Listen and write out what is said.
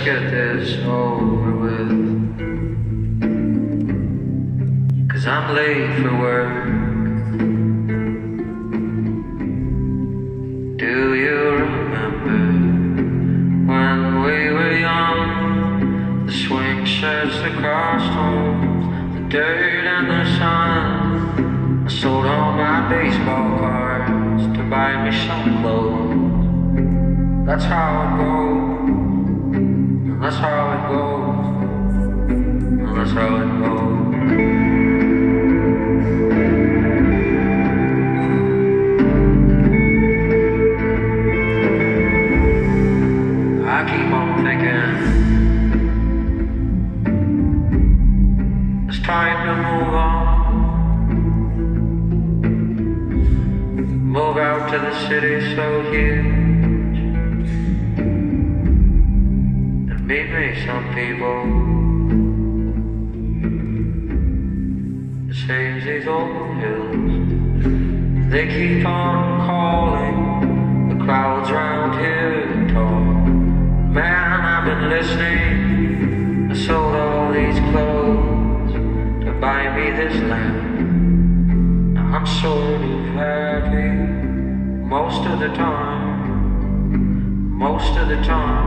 get this over with, 'cause I'm late for work. Do you remember when we were young? The swing sets, the costumes, the dirt and the sun. I sold all my baseball cards to buy me some clothes. That's how it goes. That's how it goes. That's how it goes. I keep on thinking it's time to move on. Move out to the city so huge. Meet me some people. It seems these old hills, they keep on calling. The crowds round here talk. Man, I've been listening. I sold all these clothes to buy me this land. Now I'm sort of happy most of the time. Most of the time.